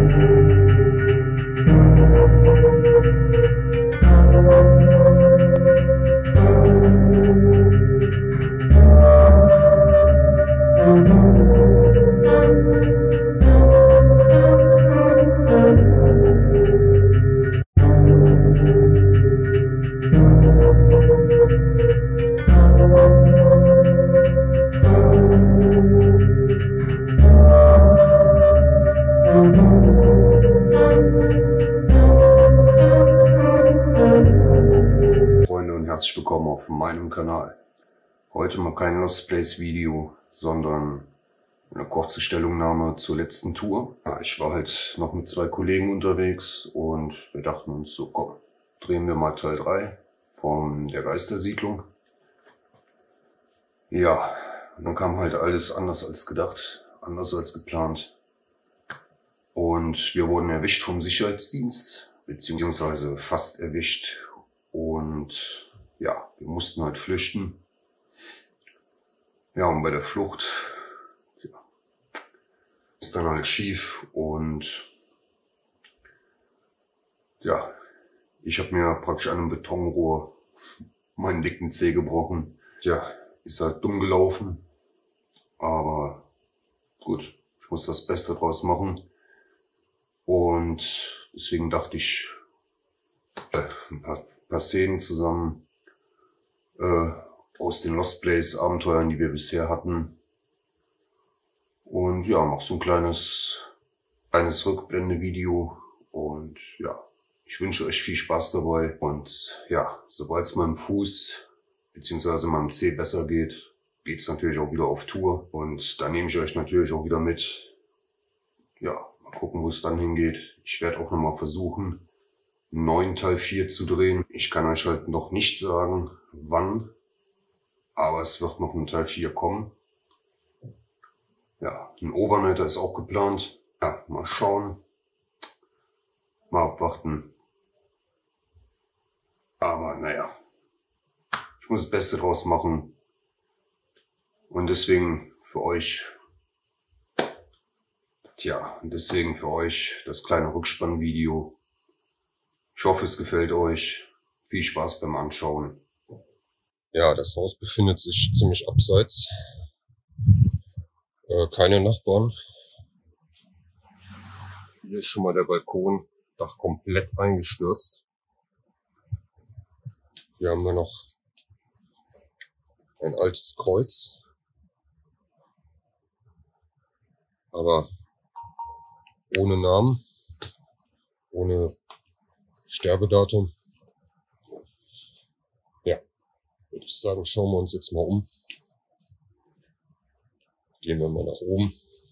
Freunde und herzlich willkommen auf meinem Kanal. Heute mal kein Lost Place Video, sondern eine kurze Stellungnahme zur letzten Tour. Ja, ich war halt noch mit 2 Kollegen unterwegs und wir dachten uns so, komm, drehen wir mal Teil 3 von der Geistersiedlung. Ja, und dann kam halt alles anders als gedacht, anders als geplant. Und wir wurden erwischt vom Sicherheitsdienst, beziehungsweise fast erwischt. Und ja, wir mussten halt flüchten. Ja, und bei der Flucht ist dann halt schief und ja, ich habe mir praktisch an einem Betonrohr meinen dicken Zeh gebrochen. Ja, ist halt dumm gelaufen, aber gut, ich muss das Beste draus machen. Und deswegen dachte ich, ein paar Szenen zusammen aus den Lost Place Abenteuern, die wir bisher hatten. Und ja, mach so ein kleines Rückblende-Video. Und ja, ich wünsche euch viel Spaß dabei. Und ja, sobald es meinem Fuß beziehungsweise meinem Zeh besser geht, geht's natürlich auch wieder auf Tour. Und da nehme ich euch natürlich auch wieder mit. Ja, mal gucken, wo es dann hingeht. Ich werde auch nochmal versuchen, einen neuen Teil 4 zu drehen. Ich kann euch halt noch nicht sagen, wann, aber es wird noch ein Teil 4 kommen. Ja, ein Overnighter ist auch geplant. Ja, mal schauen. Mal abwarten. Aber naja, ich muss das Beste draus machen. Und deswegen für euch, das kleine Rückspannvideo. Ich hoffe, es gefällt euch. Viel Spaß beim Anschauen. Ja, das Haus befindet sich ziemlich abseits. Keine Nachbarn. Hier ist schon mal der Balkon, Dach komplett eingestürzt. Hier haben wir noch ein altes Kreuz. Aber ohne Namen, ohne Sterbedatum. Ja, würde ich sagen, schauen wir uns jetzt mal um. Gehen wir mal nach oben.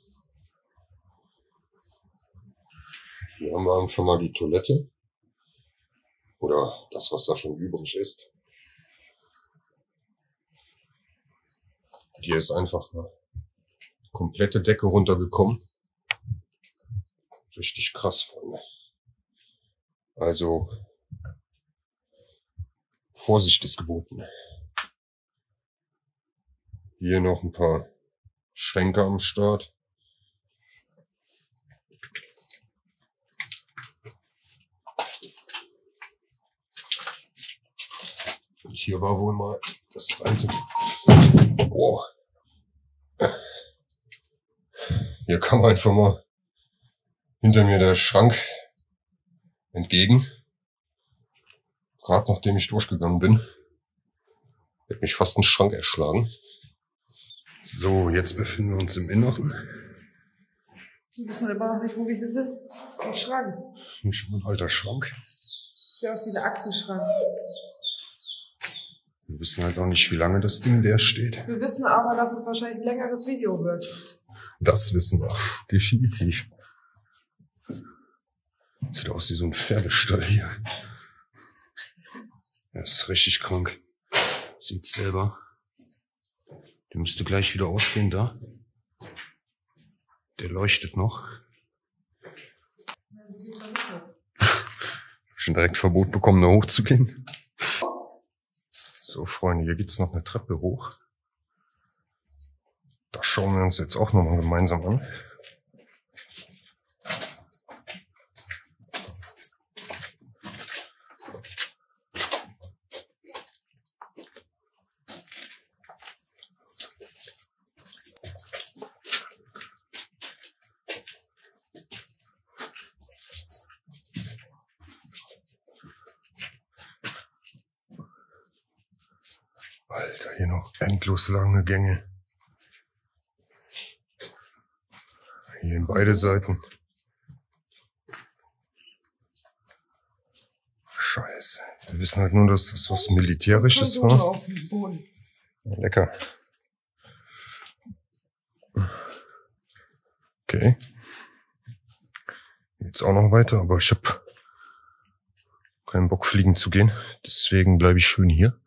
Hier haben wir einfach mal die Toilette. Oder das, was davon übrig ist. Hier ist einfach eine komplette Decke runtergekommen. Richtig krass, Freunde. Also, Vorsicht ist geboten. Hier noch ein paar Schränke am Start. Und hier war wohl mal das alte. Oh. Hier kam einfach mal hinter mir der Schrank entgegen. Gerade nachdem ich durchgegangen bin. Hat mich fast ein Schrank erschlagen. So, jetzt befinden wir uns im Inneren. Wir wissen aber noch nicht, wo wir hier sind. Ein Schrank. Hier ist schon ein alter Schrank. Sieht aus wie der Aktenschrank. Wir wissen halt auch nicht, wie lange das Ding leer steht. Wir wissen aber, dass es wahrscheinlich ein längeres Video wird. Das wissen wir. Definitiv. Sieht aus wie so ein Pferdestall hier. Er ist richtig krank. Sieht selber. Der müsste gleich wieder ausgehen da. Der leuchtet noch. Schon direkt Verbot bekommen, da hochzugehen. So, Freunde, hier geht's noch eine Treppe hoch. Das schauen wir uns jetzt auch nochmal gemeinsam an. Alter, hier noch endlos lange Gänge. Hier in beide Seiten. Scheiße. Wir wissen halt nur, dass das was Militärisches war. Ja, lecker. Okay. Jetzt auch noch weiter, aber ich hab keinen Bock fliegen zu gehen. Deswegen bleibe ich schön hier.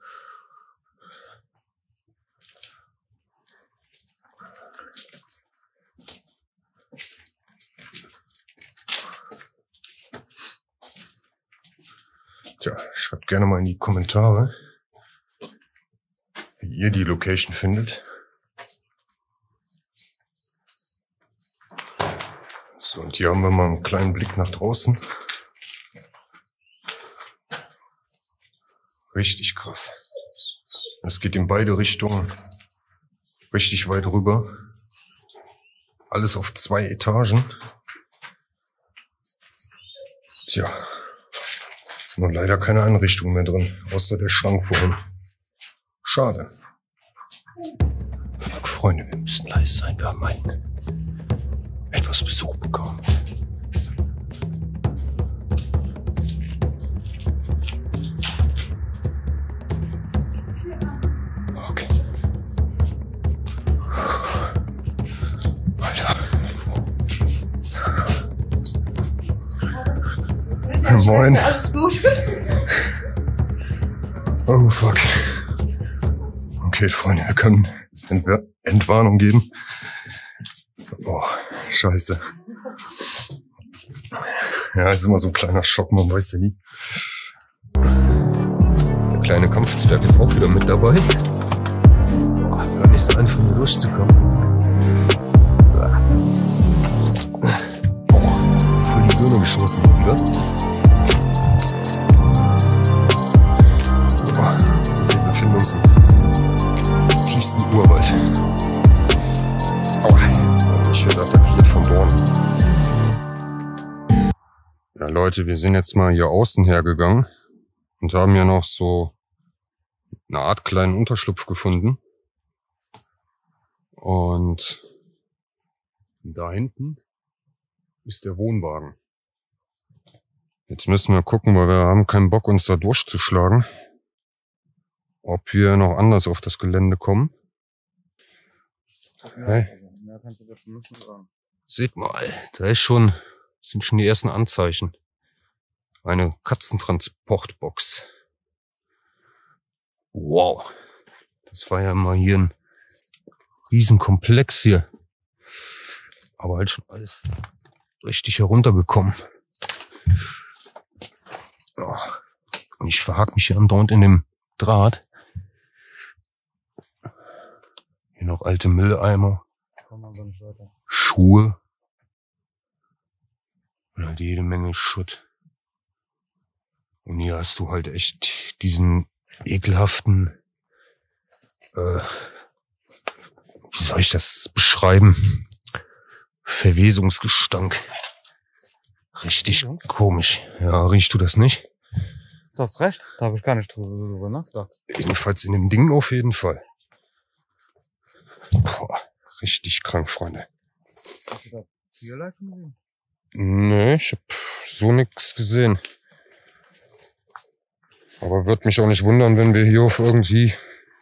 Tja, schreibt gerne mal in die Kommentare, wie ihr die Location findet. So, und hier haben wir mal einen kleinen Blick nach draußen. Richtig krass. Es geht in beide Richtungen richtig weit rüber. Alles auf 2 Etagen. Tja, nur leider keine Einrichtung mehr drin, außer der Schrank vorhin. Schade. Fuck, Freunde, wir müssen leise sein. Wir haben etwas Besuch bekommen. Okay. Alter. Moin. Alles gut? Oh, fuck. Okay, Freunde, wir können Entwarnung geben. Oh, scheiße. Ja, ist immer so ein kleiner Schock, man weiß ja nie. Der kleine Kampfzwerg ist auch wieder mit dabei. Gar nicht so einfach, hier durchzukommen. Voll die Birne geschossen wieder. Okay, wir befinden uns im tiefsten Urwald. Ich werde attackiert von Dornen. Ja, Leute, wir sind jetzt mal hier außen hergegangen und haben ja noch so eine Art kleinen Unterschlupf gefunden. Und da hinten ist der Wohnwagen. Jetzt müssen wir gucken, weil wir haben keinen Bock, uns da durchzuschlagen, ob wir noch anders auf das Gelände kommen. Hey. Seht mal, sind schon die ersten Anzeichen. Eine Katzentransportbox. Wow. Das war ja mal hier ein Riesenkomplex hier. Aber halt schon alles richtig heruntergekommen. Ja. Und ich verhake mich hier andauernd in dem Draht. Hier noch alte Mülleimer. Schuhe. Und halt jede Menge Schutt. Und hier hast du halt echt diesen ekelhaften, wie soll ich das beschreiben? Verwesungsgestank. Richtig komisch. Ja, riechst du das nicht? Du hast recht, da habe ich gar nicht drüber nachgedacht. Jedenfalls in dem Ding auf jeden Fall. Boah, richtig krank, Freunde. Hast du da Tierleichen gesehen? Nee, ich hab so nix gesehen. Aber wird mich auch nicht wundern, wenn wir hier auf irgendwie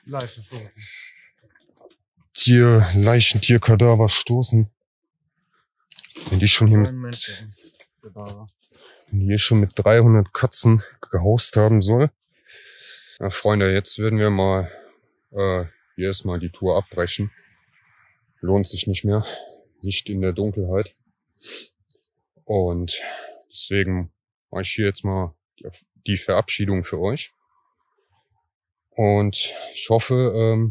Tierkadaver stoßen. Wenn die schon hier schon mit 300 Katzen gehaust haben soll. Ja, Freunde, jetzt werden wir mal hier erstmal die Tour abbrechen. Lohnt sich nicht mehr. Nicht in der Dunkelheit. Und deswegen mache ich hier jetzt mal die Verabschiedung für euch. Und ich hoffe,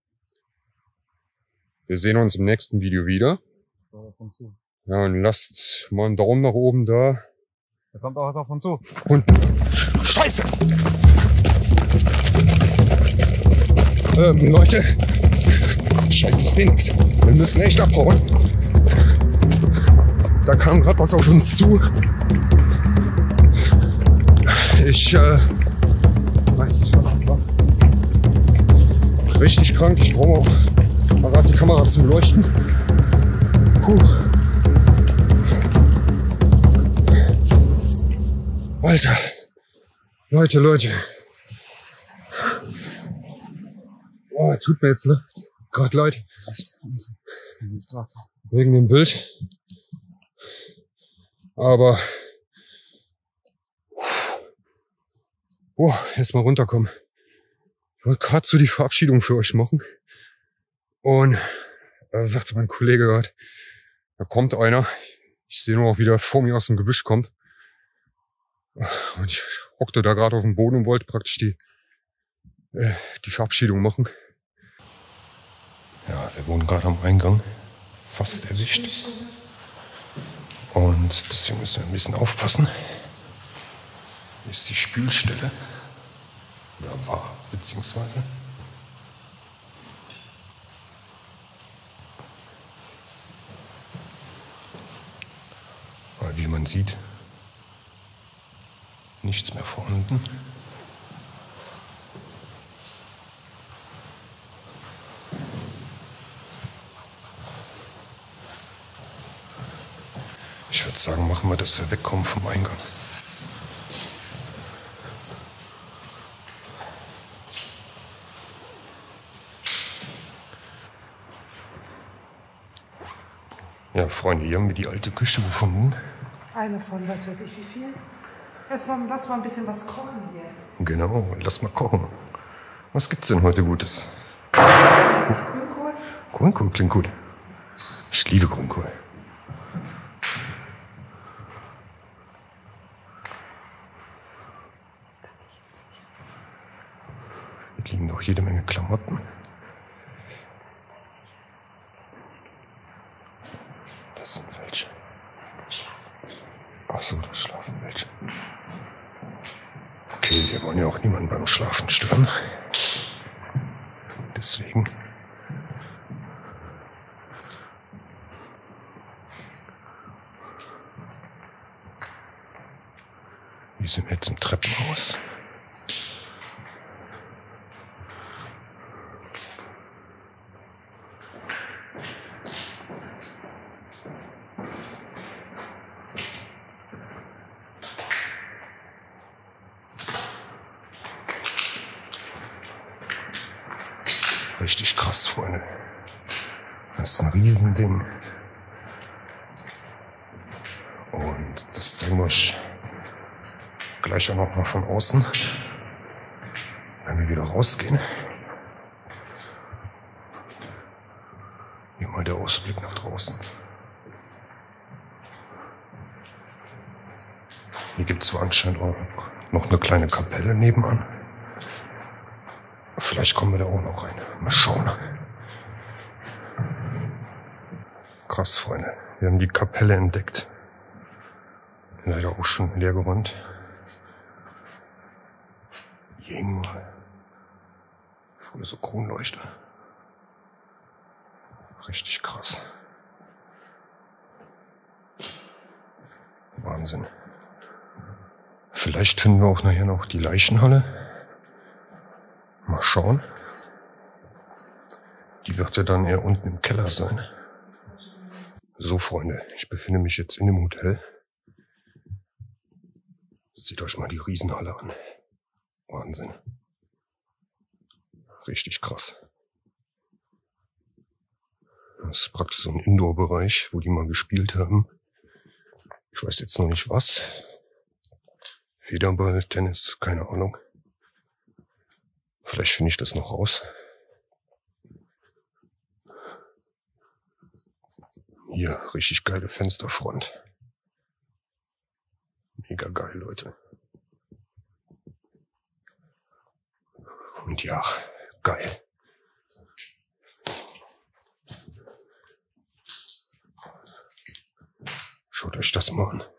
wir sehen uns im nächsten Video wieder. Ja, und lasst mal einen Daumen nach oben da. Da kommt auch was auf uns zu. Und Scheiße! Leute. Scheiße, ich seh nix. Wir müssen echt abhauen. Da kam gerade was auf uns zu. Ich weiß nicht, was das war. Richtig krank. Ich brauche auch mal gerade die Kamera zum Leuchten. Puh. Alter. Leute. Oh, tut mir jetzt gerade leid. Wegen dem Bild. Aber erst mal runterkommen. Ich wollte gerade so die Verabschiedung für euch machen. Und da sagte mein Kollege gerade, da kommt einer. Ich sehe nur auch, wie der vor mir aus dem Gebüsch kommt. Und ich hockte da gerade auf dem Boden und wollte praktisch die Verabschiedung machen. Ja, wir wohnen gerade am Eingang. Fast erwischt. Und deswegen müssen wir ein bisschen aufpassen. Hier ist die Spülstelle. Oder war, beziehungsweise. Aber wie man sieht, nichts mehr vorhanden. Ich würde sagen, machen wir, dass wir wegkommen vom Eingang. Ja, Freunde, hier haben wir die alte Küche gefunden. Eine von, weiß ich wie viel. Lass mal ein bisschen was kochen hier. Genau, lass mal kochen. Was gibt's denn heute Gutes? Grünkohl? Grünkohl klingt gut. Ich liebe Grünkohl. Hier liegen noch jede Menge Klamotten. Das sind welche. Achso, da schlafen welche. Okay, wir wollen ja auch niemanden beim Schlafen stören. Deswegen. Wir sind jetzt im Treppenhaus. Richtig krass, Freunde. Das ist ein Riesending. Und das zeigen wir euch gleich auch noch mal von außen, wenn wir wieder rausgehen. Hier mal der Ausblick nach draußen. Hier gibt es zwar anscheinend auch noch eine kleine Kapelle nebenan. Vielleicht kommen wir da auch noch rein. Mal schauen. Krass, Freunde. Wir haben die Kapelle entdeckt. Leider auch schon leergeräumt. Hier hängen mal voll so Kronleuchter. Richtig krass. Wahnsinn. Vielleicht finden wir auch nachher noch die Leichenhalle. Mal schauen. Die wird ja dann eher unten im Keller sein. So, Freunde, ich befinde mich jetzt in dem Hotel. Seht euch mal die Riesenhalle an. Wahnsinn. Richtig krass. Das ist praktisch so ein Indoor-Bereich, wo die mal gespielt haben. Ich weiß jetzt noch nicht was. Federball, Tennis, keine Ahnung. Vielleicht finde ich das noch raus. Hier, richtig geile Fensterfront. Mega geil, Leute. Und ja, geil. Schaut euch das mal an.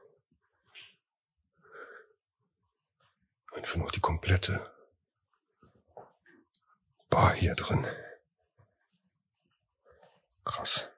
Einfach noch die komplette Bar hier drin. Krass.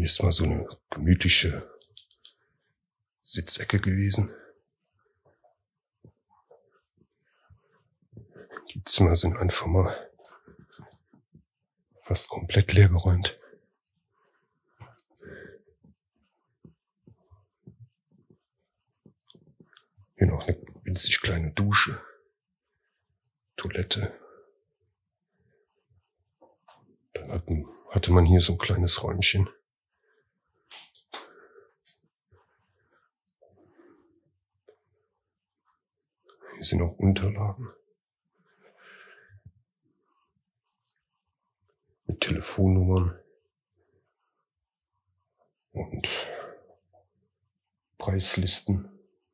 Hier ist mal so eine gemütliche Sitzecke gewesen. Die Zimmer sind einfach mal fast komplett leergeräumt. Hier noch eine winzig kleine Dusche, Toilette. Dann hatte man hier so ein kleines Räumchen. Hier sind auch Unterlagen. Mit Telefonnummern. Und Preislisten.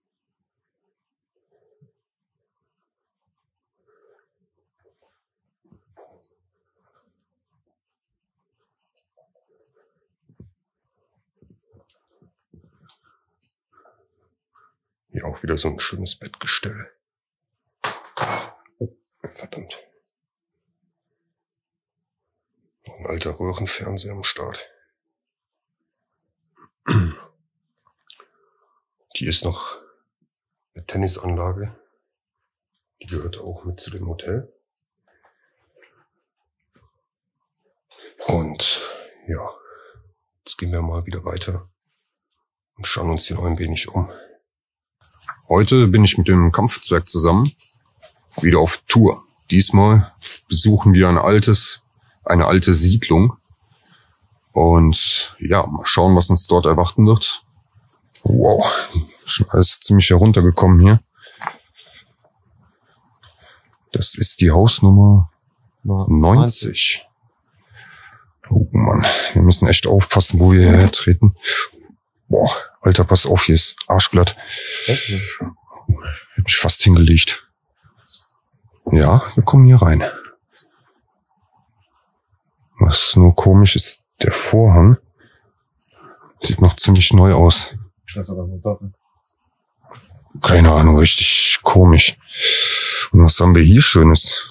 Hier auch wieder so ein schönes Bettgestell. Oh, verdammt. Noch ein alter Röhrenfernseher am Start. Hier ist noch eine Tennisanlage. Die gehört auch mit zu dem Hotel. Und ja, jetzt gehen wir mal wieder weiter und schauen uns hier noch ein wenig um. Heute bin ich mit dem Kampfzwerg zusammen wieder auf Tour. Diesmal besuchen wir eine alte Siedlung. Und ja, mal schauen, was uns dort erwarten wird. Wow, schon alles ziemlich heruntergekommen hier. Das ist die Hausnummer 90. Oh Mann, wir müssen echt aufpassen, wo wir hierher treten. Boah, Alter, pass auf, hier ist arschglatt. Hab ich fast hingelegt. Ja, wir kommen hier rein. Was nur komisch ist, der Vorhang sieht noch ziemlich neu aus. Keine Ahnung, richtig komisch. Und was haben wir hier Schönes?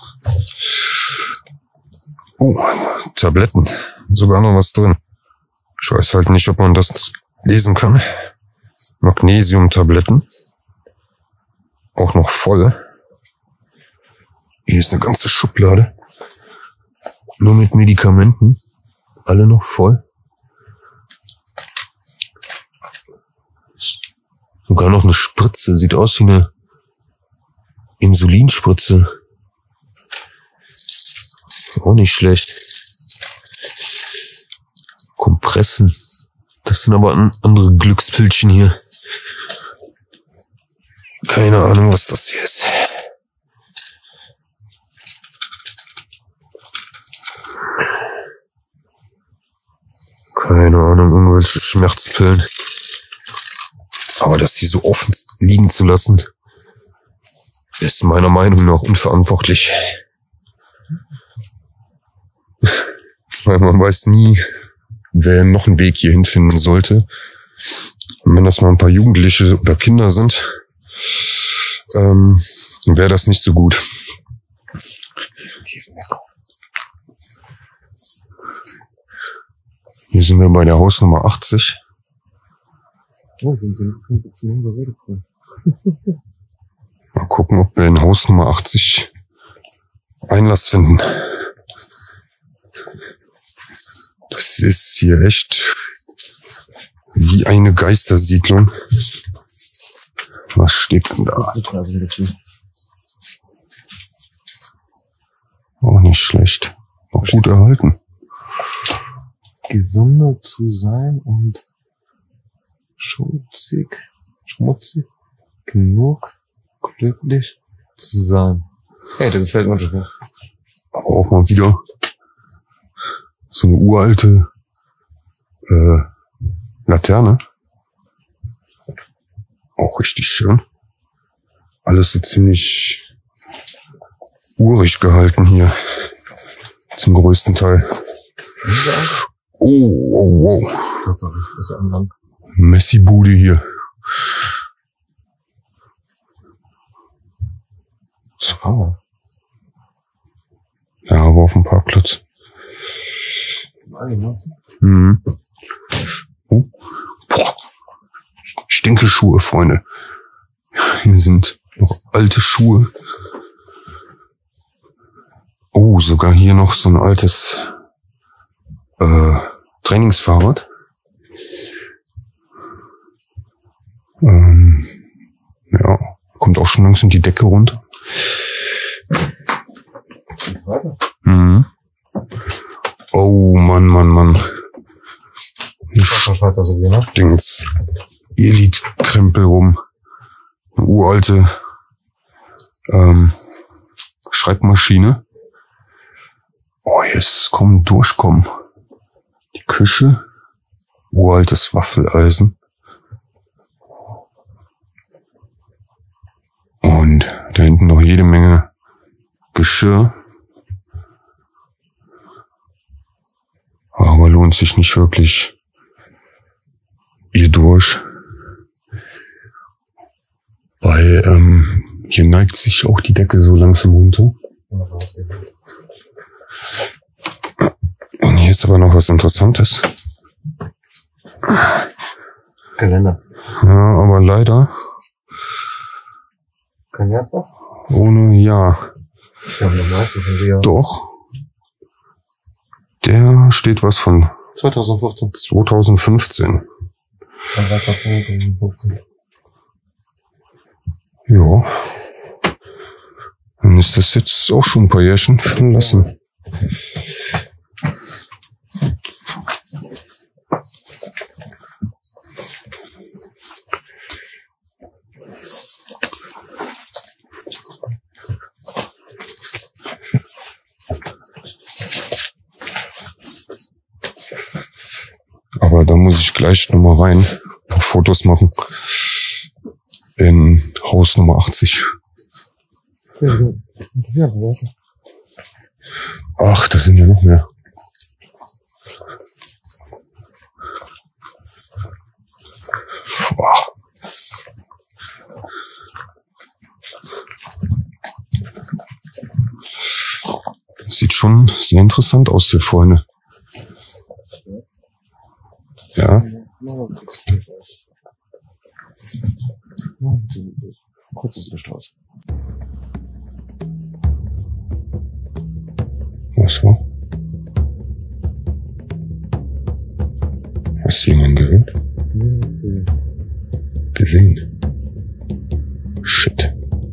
Oh, Tabletten. Sogar noch was drin. Ich weiß halt nicht, ob man das lesen kann. Magnesiumtabletten. Auch noch voll. Hier ist eine ganze Schublade. Nur mit Medikamenten. Alle noch voll. Sogar noch eine Spritze. Sieht aus wie eine Insulinspritze. Auch nicht schlecht. Kompressen. Das sind aber andere Glückspilzchen hier. Keine Ahnung, was das hier ist. Keine Ahnung, irgendwelche Schmerzpillen. Aber das hier so offen liegen zu lassen, ist meiner Meinung nach unverantwortlich. Weil man weiß nie, wer noch einen Weg hierhin finden sollte. Und wenn das mal ein paar Jugendliche oder Kinder sind, wäre das nicht so gut. Hier sind wir bei der Hausnummer 80. Mal gucken, ob wir in Hausnummer 80 Einlass finden. Das ist hier echt wie eine Geistersiedlung. Was steht denn da? Auch nicht schlecht. Auch gut erhalten. Gesund zu sein und schmutzig genug glücklich zu sein. Hey, das gefällt mir schon. Aber auch mal wieder so eine uralte Laterne. Auch richtig schön. Alles so ziemlich urig gehalten hier. Zum größten Teil. Oh. Messi-Bude hier. So. Ja, aber auf dem Parkplatz. Mhm. Oh. Boah. Stinkeschuhe, Freunde. Hier sind noch alte Schuhe. Oh, sogar hier noch so ein altes Trainingsfahrrad. Ja, kommt auch schon langsam die Decke runter. Mhm. Oh, Mann. Dings. Hier liegt Krempel rum. Eine uralte Schreibmaschine. Oh, jetzt kommen durchkommen. Die Küche. Uraltes Waffeleisen. Und da hinten noch jede Menge Geschirr. Aber lohnt sich nicht wirklich hier durch. Weil hier neigt sich auch die Decke so langsam runter. Und hier ist aber noch was Interessantes. Geländer. Ja, aber leider Kein Jahr noch? ohne Jahr. Ja, meistens sind wir Doch. Der steht was von 2015. 2015. Dann war es 2015. Ja. Dann ist das jetzt auch schon ein paar Jährchen verlassen. Aber da muss ich gleich nochmal rein, ein paar Fotos machen. In Haus Nummer 80. Ach, da sind ja noch mehr. Boah. Sieht schon sehr interessant aus hier, Freunde. Ja. Kurzes Licht aus. Was war? Hast du jemanden gehört? Gesehen? Shit.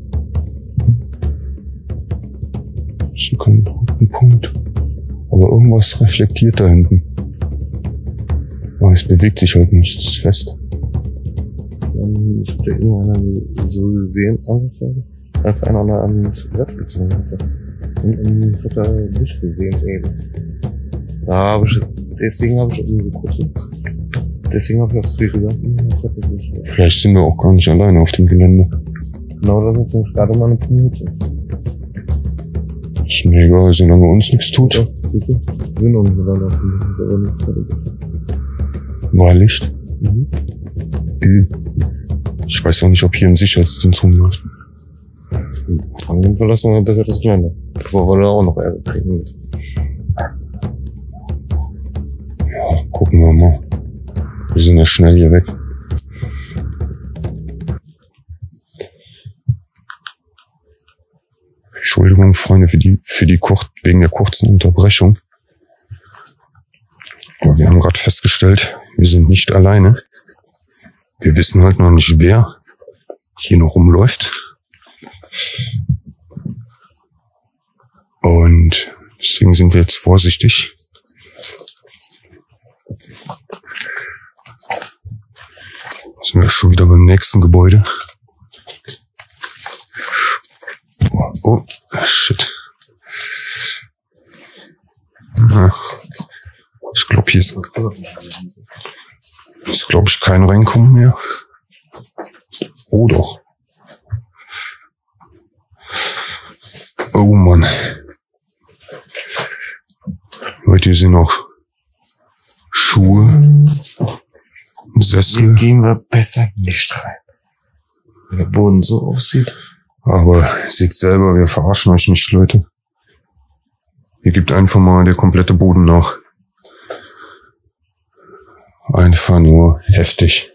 Ich sehe keinen roten Punkt. Aber irgendwas reflektiert da hinten. Aber es bewegt sich halt nicht. Es ist fest. Ich hab da irgendwann so gesehen, als einer an Zigarette gezogen hatte. Und ich hab da nicht gesehen eben. Da habe ich, deswegen habe ich irgendwie so kurz, deswegen habe ich auch zu viel gesagt, das hat mich nicht. Vielleicht sind wir auch gar nicht alleine auf dem Gelände. Genau, das ist nämlich gerade mal eine Minute. Ist mir egal, solange uns nichts tut. Ja, siehst du? Wir sind noch nicht miteinander auf dem Gelände, aber nicht fertig. War Licht. Ich weiß auch nicht, ob hier ein Sicherheitsdienst rumläuft. Dann verlassen wir besser das Gelände, bevor wir da auch noch Ärger kriegen. Ja, gucken wir mal. Wir sind ja schnell hier weg. Entschuldigung, Freunde, wegen der kurzen Unterbrechung. Aber wir haben gerade festgestellt, wir sind nicht alleine. Wir wissen halt noch nicht, wer hier noch rumläuft. Und deswegen sind wir jetzt vorsichtig. Sind wir schon wieder beim nächsten Gebäude. Oh, shit. Ich glaube, hier ist glaube ich kein Reinkommen mehr. Oh doch. Oh Mann. Leute, hier sind noch Schuhe, Sessel. Hier gehen wir besser nicht rein. Wenn der Boden so aussieht. Aber seht selber, wir verarschen euch nicht, Leute. Hier gibt einfach mal der komplette Boden nach. Einfach nur heftig.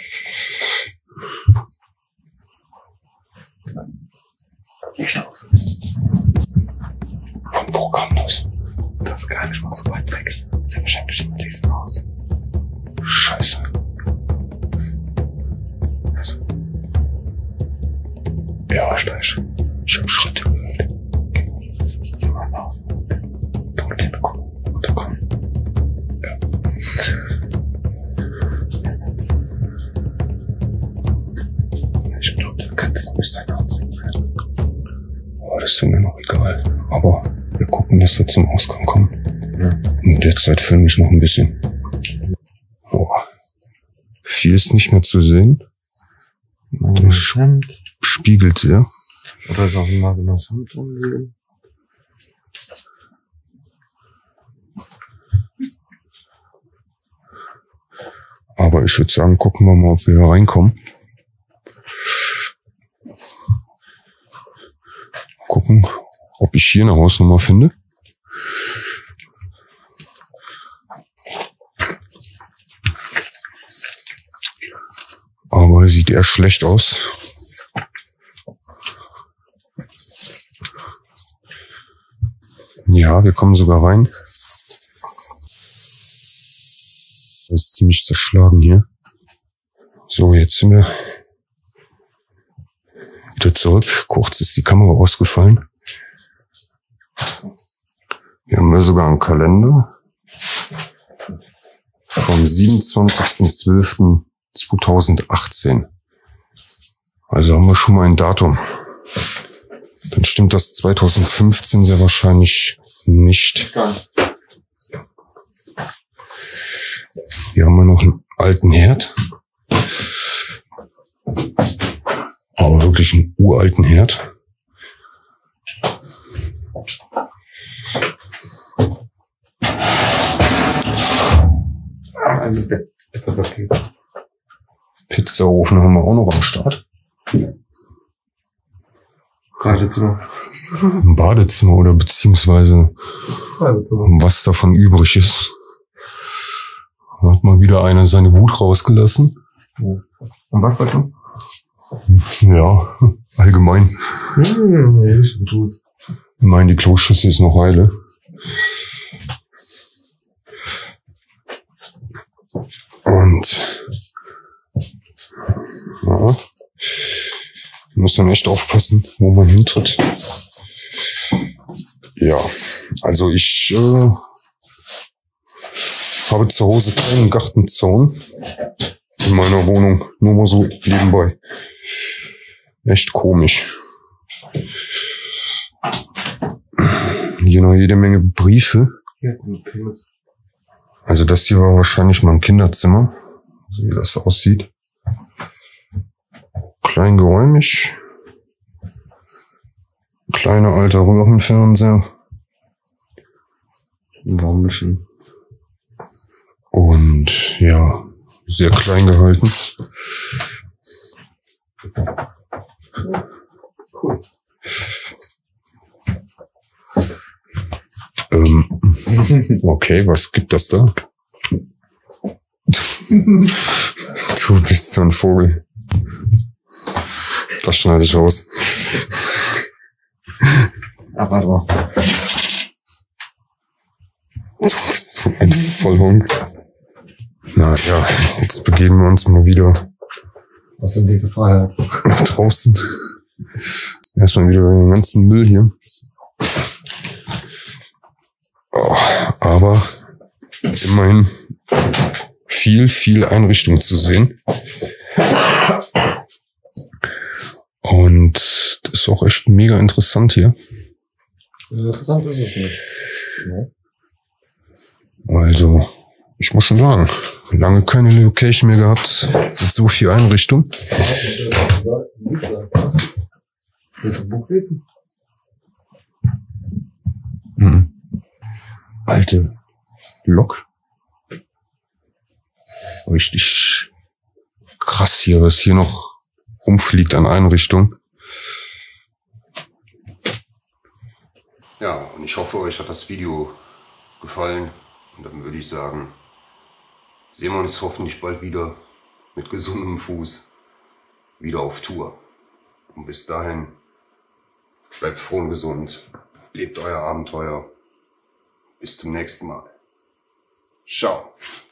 Und wo kam das? Das ist gar nicht mal so weit weg. Das ist ja wahrscheinlich im nächsten Haus. Scheiße. Ja, Steich. Ich hab Schritte gehört. Geh mal raus. Du den runterkommen. Ja. Besser ist es. Ich glaube, du kannst nicht sein Haus entfernen. Oh, das ist mir noch egal. Aber wir gucken, dass wir zum Ausgang kommen. Ja. Und derzeit filme ich noch ein bisschen. Oh. Viel ist nicht mehr zu sehen. Das Hemd. spiegelt sehr. Oder ist auch mal genau das Hemd umlegen? Aber ich würde sagen, gucken wir mal, ob wir hier reinkommen. Gucken, ob ich hier eine Hausnummer finde. Aber sieht eher schlecht aus. Ja, wir kommen sogar rein. Das ist ziemlich zerschlagen hier. So, jetzt sind wir wieder zurück. Kurz ist die Kamera ausgefallen. Hier haben wir sogar einen Kalender vom 27.12.2018. Also haben wir schon mal ein Datum. Dann stimmt das 2015 sehr wahrscheinlich nicht. Hier haben wir noch einen alten Herd. Aber wirklich einen uralten Herd. Also Pizza-Paket. Pizzaofen haben wir auch noch am Start. Badezimmer. Ein Badezimmer oder beziehungsweise Badezimmer. was davon übrig ist. Da hat mal wieder einer seine Wut rausgelassen. Und Waschbecken? Ja, allgemein. Nee, ist gut. Ich meine, die Kloschüssel ist noch heile. Und ja, muss man echt aufpassen, wo man hintritt. Ja, also ich habe zu Hause keinen Gartenzaun in meiner Wohnung, nur mal so nebenbei. Echt komisch. Hier noch jede Menge Briefe. Also das hier war wahrscheinlich mal ein Kinderzimmer, so wie das aussieht. Klein geräumig. Kleiner alter Röhrenfernseher. Baumischen. Und ja, sehr klein gehalten. Cool. Okay, was gibt das da? Du bist so ein Vogel. Das schneide ich aus. Aber Du bist so ein Vollhonk. Na ja, jetzt begeben wir uns mal wieder aus dem Weg der Freiheit. nach draußen. Erstmal wieder den ganzen Müll hier. Oh, aber immerhin viel Einrichtung zu sehen. Und das ist auch echt mega interessant hier. Interessant ist es nicht. Ja. Also, ich muss schon sagen, lange keine Location mehr gehabt mit so viel Einrichtung. Willst du ein Buch lesen? Mhm. Alte Lok. Richtig krass hier, was hier noch rumfliegt an Einrichtung. Ja, und ich hoffe, euch hat das Video gefallen. Und dann würde ich sagen, sehen wir uns hoffentlich bald wieder mit gesundem Fuß wieder auf Tour. Und bis dahin, bleibt froh und gesund, lebt euer Abenteuer. Bis zum nächsten Mal. Ciao.